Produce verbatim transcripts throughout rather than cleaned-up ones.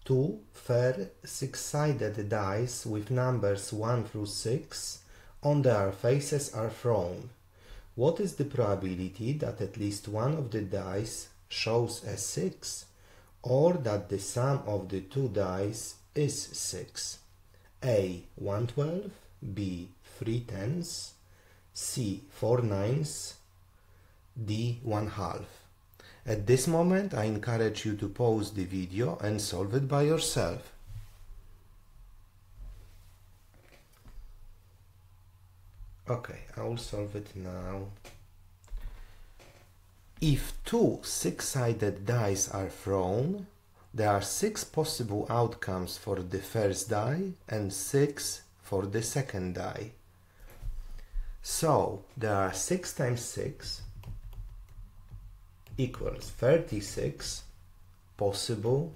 two fair six-sided dice with numbers one through six on their faces are thrown. What is the probability that at least one of the dice shows a six, or that the sum of the two dice is six? A. one twelve, B. three tens, C. four nines, D. one half. At this moment, I encourage you to pause the video and solve it by yourself. Okay, I will solve it now. If two six-sided dice are thrown, there are six possible outcomes for the first die and six for the second die. So, there are six times six equals thirty-six possible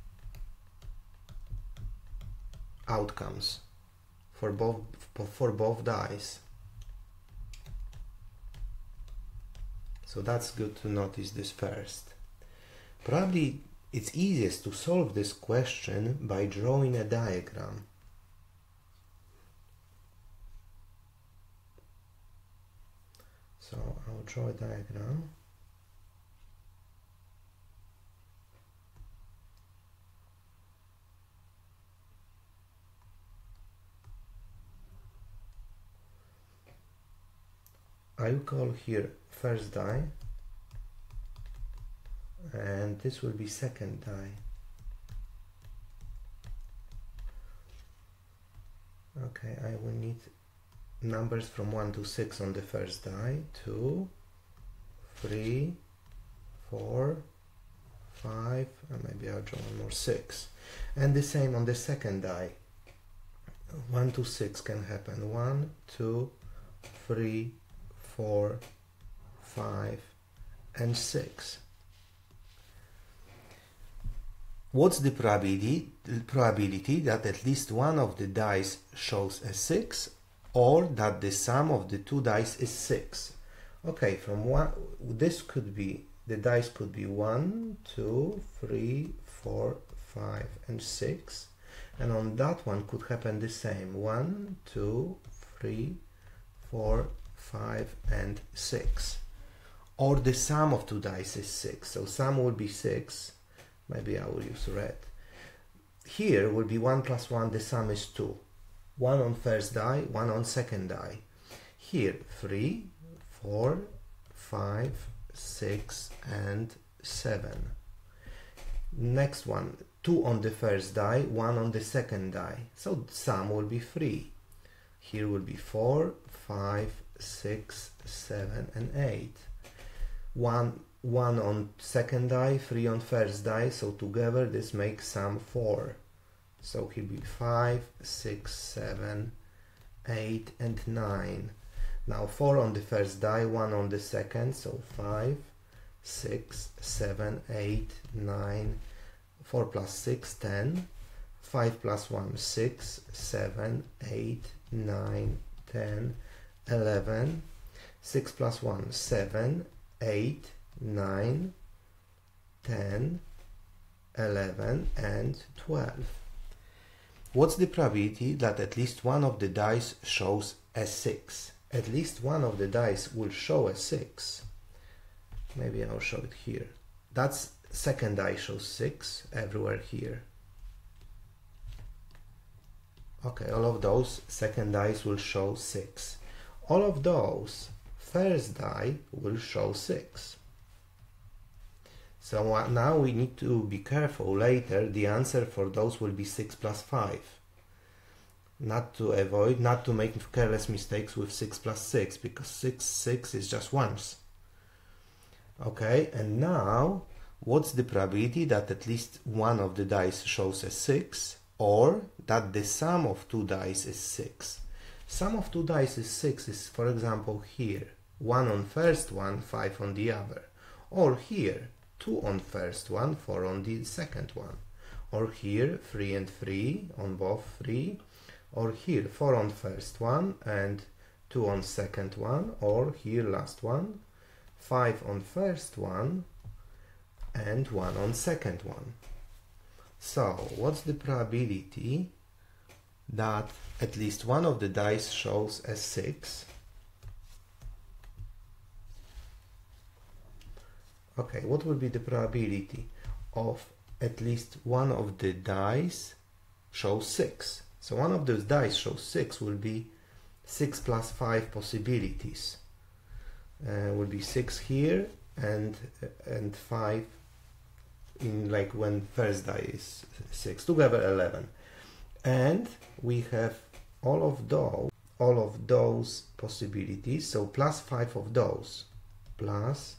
outcomes for both for both dice. So that's good to notice this first. Probably it's easiest to solve this question by drawing a diagram. So I'll draw a diagram. I will call here first die, and this will be second die. Okay, I will need numbers from one to six on the first die. two, three, four, five, and maybe I'll draw one more, six. And the same on the second die. one to six can happen. one, two, three, four, five, and six. What's the probability, the probability that at least one of the dice shows a six, or that the sum of the two dice is six? Okay, from one, this could be, the dice could be one, two, three, four, five, and six. And on that one could happen the same. one, two, three, four, five, and six. Or the sum of two dice is six. So sum will be six. Maybe I will use red. Here will be one plus one, the sum is two. one on first die, one on second die. Here three, four, five, six, and seven. Next one, two on the first die, one on the second die. So sum will be three. Here will be four, five, six, seven, and eight. One, one on second die, three on first die, so together this makes sum four. So here will be five, six, seven, eight, and nine. Now four on the first die, one on the second, so five, six, seven, eight, nine, four plus six, ten, five plus one, six, seven, eight, nine, ten, eleven, six plus one, seven, eight, nine, ten, eleven, and twelve. What's the probability that at least one of the dice shows a six? At least one of the dice will show a six. Maybe I'll show it here. That's second die shows six everywhere here. Okay, all of those second dice will show six. All of those first die will show six. So uh, now we need to be careful. Later the answer for those will be six plus five. Not to avoid, not to make careless mistakes with six plus six, because six, six is just once. Okay, and now what's the probability that at least one of the dice shows a six, or that the sum of two dice is six? Sum of two dice is six is, for example, here, one on first one, five on the other. Or here, two on first one, four on the second one. Or here, three and three on both three. Or here, four on first one and two on second one. Or here, last one, five on first one and one on second one. So, what's the probability that at least one of the dice shows a six? Okay, what would be the probability of at least one of the dice shows six? So one of those dice shows six will be six plus five possibilities. Uh, will be six here and and five in, like, when first die is six, together eleven. And we have all of those all of those possibilities, so plus five of those, plus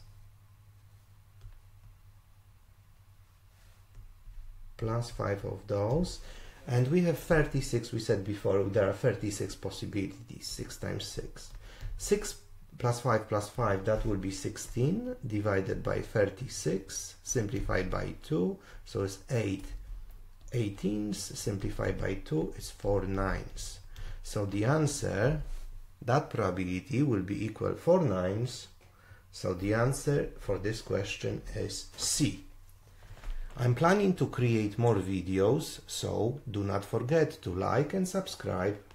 plus five of those, and we have thirty-six. We said before there are thirty-six possibilities. Six times six, six plus five plus five, that will be sixteen, divided by thirty-six, simplified by two, so it's eight eighteens, simplified by two is four nines. So the answer, that probability will be equal four nines. So the answer for this question is C. I'm planning to create more videos, so do not forget to like and subscribe.